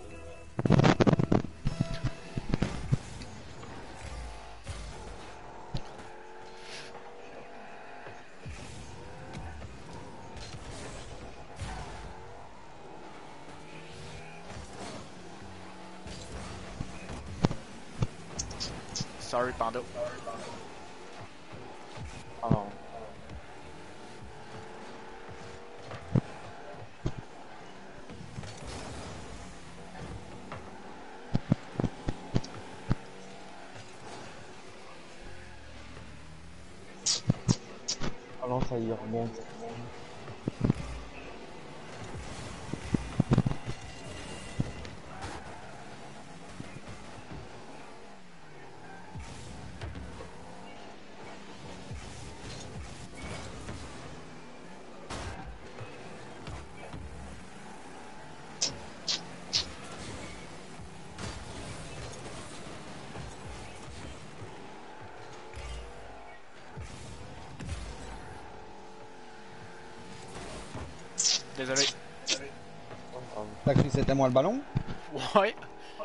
Sorry, Pando. Ah non. Ah non, ça y remonte. Désolé. T'as cru que c'était moi le ballon? Ouais.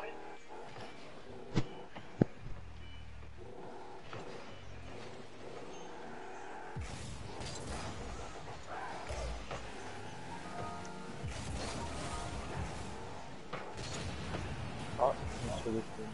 Ah, je me suis fait détruire.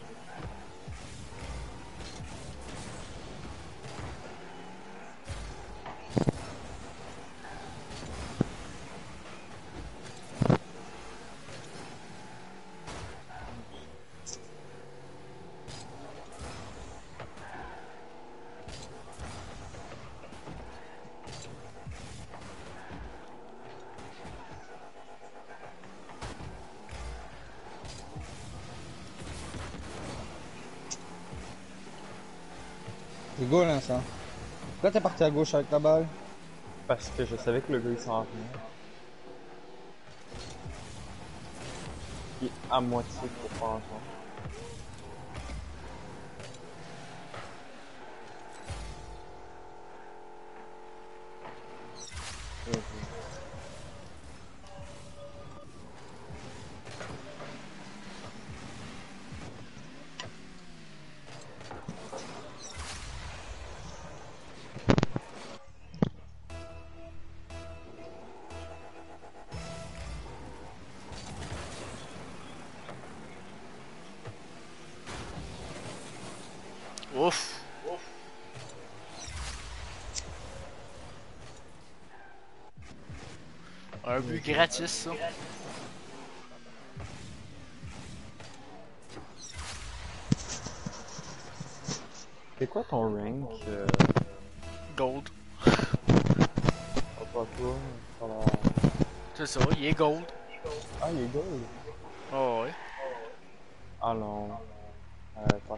C'est goal, hein, ça. Pourquoi t'es parti à gauche avec la balle? Parce que je savais que le gars il s'en venait. Il est à moitié pour faire un son. Ok. Ouf. Un but gratis, ça. C'est quoi ton rank? Euh, Gold. pas pas toi, ça va... C'est ça, il est gold. Ah, il est gold. Oh ouais. Ah non. Euh, pas...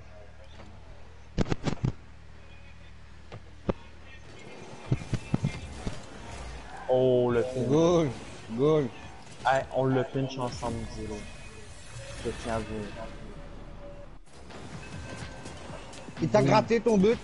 Oh, le C'est pinch. goal. Goal. Hey, on le pinch ensemble, Zero. Je tiens à dire. Il t'a gratté ton but.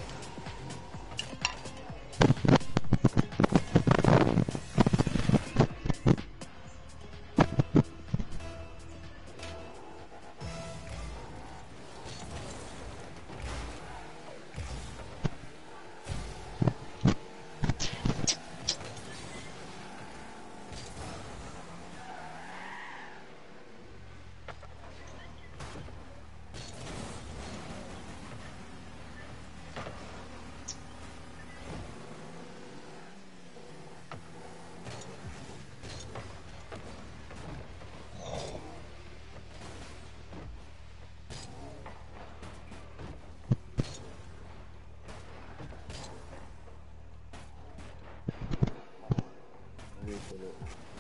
Oui, c'est là.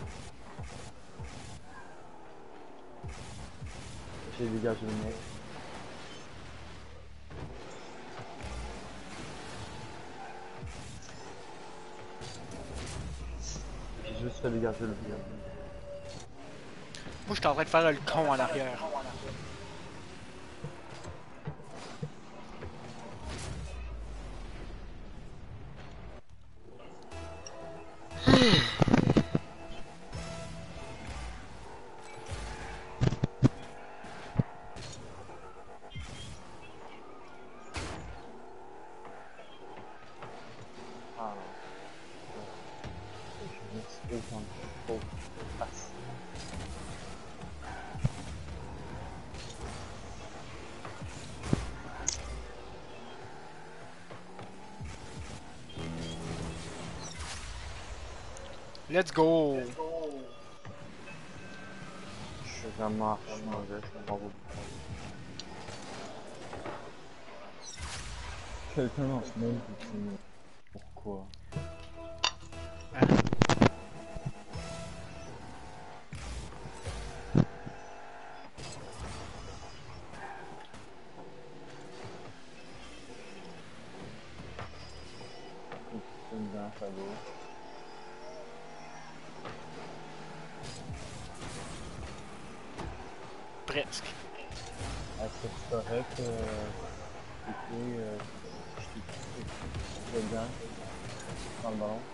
J'ai dégagé le mec. t'as dégagé le bien. Moi, j'étais en train de faire le con en arrière. Ah non. Je m'excuse quand je trouve facile. Let's go! Je suis vraiment archi mauvais, je m'en vais. Quelqu'un lance même pour finir. Pourquoi? Hein? C'est une danse à l'eau. Presque. Est-ce que c'est correct euh, d'écouter euh, je t'ai dedans dans le ballon?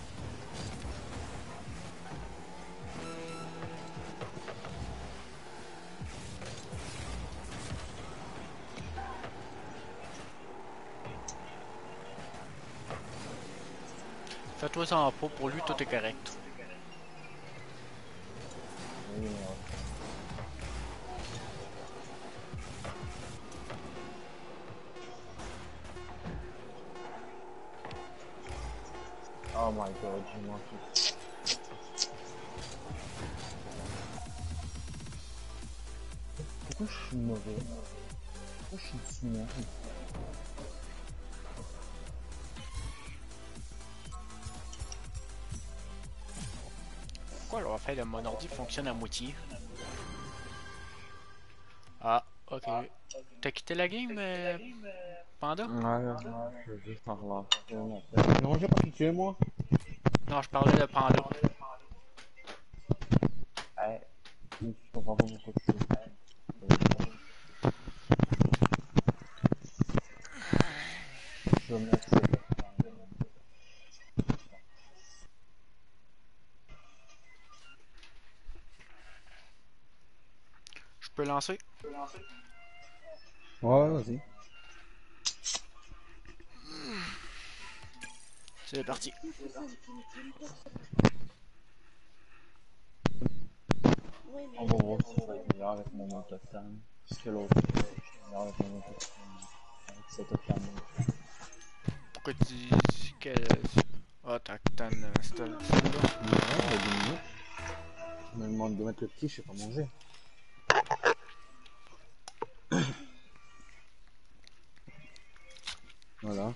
Fais-toi ça en pot, pour lui, tout est correct. Oui, mais on... Oh my god, j'ai manqué. Pourquoi je suis mauvais? Pourquoi je suis si merde? Pourquoi leur fait de mon ordi fonctionne à moitié? Ah, ok. T'as quitté la game, euh, Panda? Ouais, ouais, je veux juste en relancer mon père. Non, j'ai pas quitté moi. Non, je parlais de Panda. Hey, je comprends pas pourquoi tu fais ça. Je vais mettre ça. Je peux lancer? Ouais, vas-y. C'est parti. On va voir si ça va être meilleur avec mon autocam. Parce que l'autre, je suis meilleur avec mon autocam. Avec cet autocam. Pourquoi tu dis que... Ah, t'as t'as une... C'est là. Ouais, bah, deux minutes. Je me demande de mettre le petit, je sais pas manger. Voilà.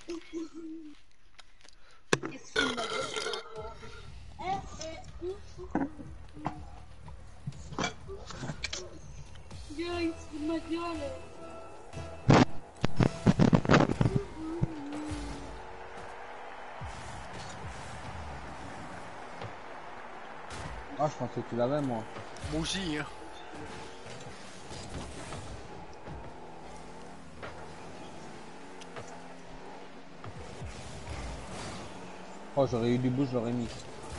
Guys, c'est ma gueule. Ah, je pensais que tu l'avais, moi. Moi aussi, hein. Oh, j'aurais eu du bout, je l'aurais mis.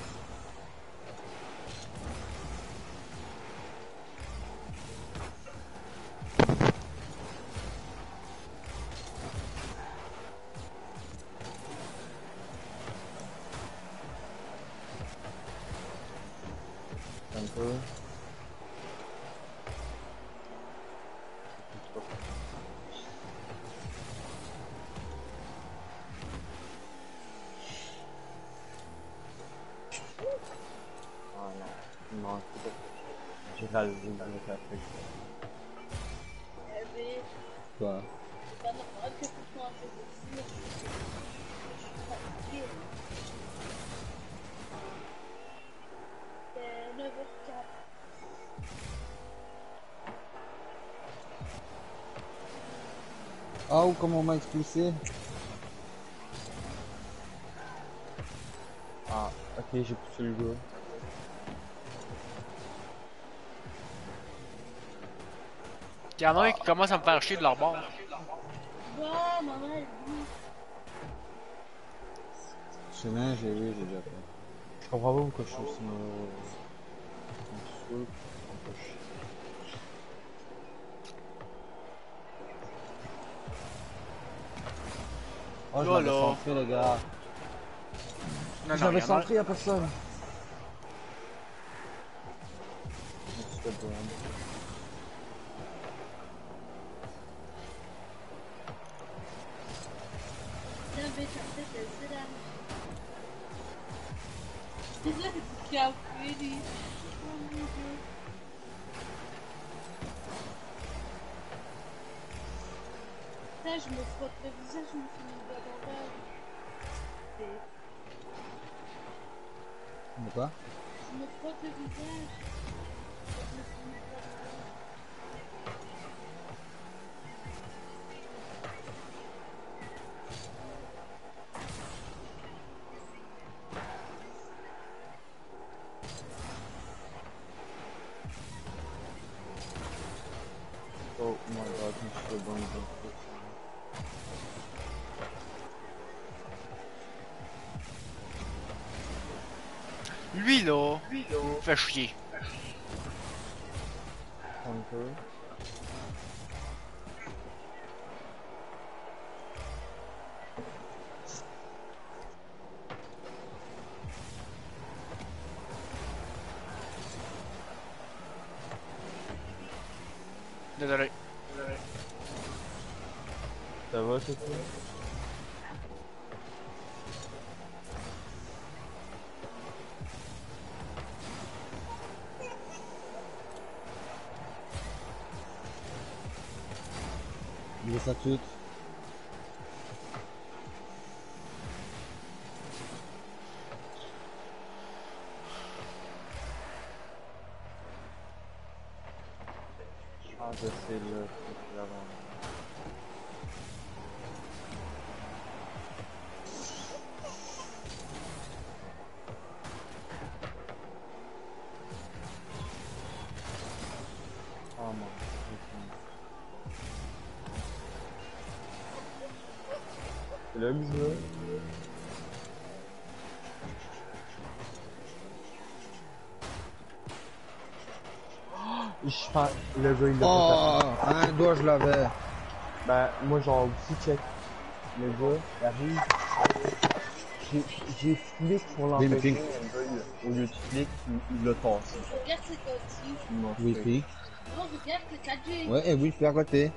Un peu. Ah non, non, c'est pas. J'ai réalisé que j'avais fait avec Eh ben, Quoi? c'est pas normal que ce soit un peu de tir. Je suis fatigué. C'est neuf heures quatre. Ah, ou comment on m'a expulsé? Ah, ok, j'ai poussé le gars. Y'en a un qui commence à me faire chier de leur bord. Bah, maman, elle dit. Chemin, j'ai vu, j'ai déjà fait. Je comprends pas pourquoi je suis aussi malheureux. Je suis Oh, je Là, l'avais là. centré, les gars. Non, Je non, l'avais y'en a un. centré, y'a personne. Je me suis fait burn. Tiens, bête, en fait, elle se lave. C'est ça, c'est du café, lui. Oh mon dieu. Putain, je me frotte le visage, je me suis mis le doigt dans l'œil. De quoi? Je me frotte le visage. Je me suis mis le doigt dans l'œil. Oh my god, je me suis fait bang. Lui, là, il me fait chier. Un peu. Désolé. Ça va, c'est tout? Il est ça tout. Ah, je sais le truc là-bas. Ah, mon c'est là que je veux. Je pense, le gars il l'a Oh, pas un doigt, je l'avais. fait. Ben, moi genre aussi check. Le gars, il arrive. J'ai, j'ai flic pour Oui, mais l'empêcher, ping. le gars, il- au lieu de flic, il, il l'a tassé. Regarde, c'est quoi aussi. Il m'a Oui, fait. puis. Non, regarde, c'est quatre G. Ouais, et oui, je suis à côté.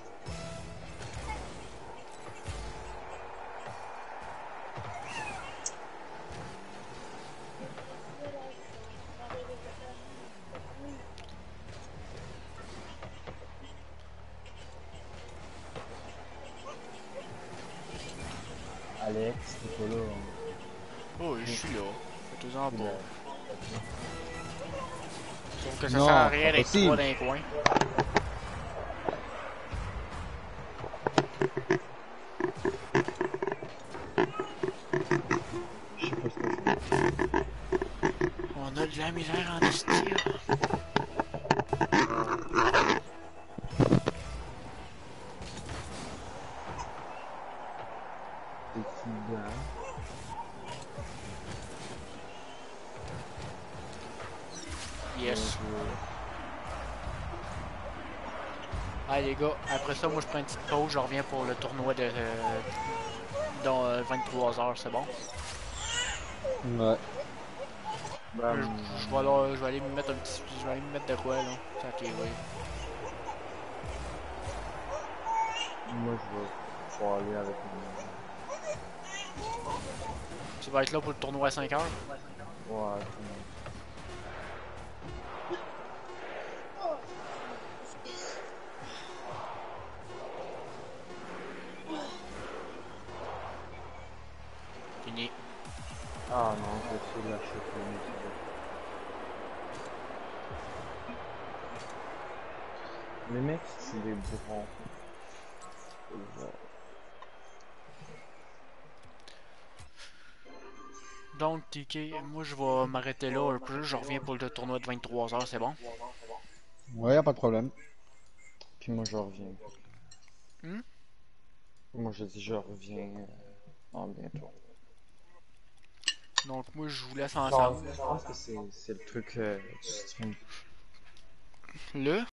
Alex, t'es pas là. Hein. Oh, je suis là. Fais-toi-en Il pas. a- Sauf que ça Non, sert à rien pas d'être possible. trois dans les coins. Je sais pas ce que c'est. On a de la misère en esti, là. C'est bien. Yes. Ah les gars, après ça, moi je prends une petite pause, je reviens pour le tournoi de euh, dans euh, vingt-trois heures, c'est bon? Ouais. Ben, je, je vais là, je vais aller me mettre un petit. Je vais aller me mettre de quoi là? Ça ok, oui. moi je vais, je vais aller avec mon... Tu vas être là pour le tournoi à cinq heures? Ouais, c'est bon. Fini. Ah non, je vais essayer de lâcher pour une autre. Les mecs, c'est des bras. Donc T K, moi je vais m'arrêter là un peu, je reviens pour le tournoi de vingt-trois heures, c'est bon? Ouais, y a pas de problème. Puis moi, je reviens. Hmm? Moi, je dis je reviens euh, en bientôt. Donc, moi, je vous laisse Je pense, ensemble. je pense que c'est c'est le truc euh, du stream. Là,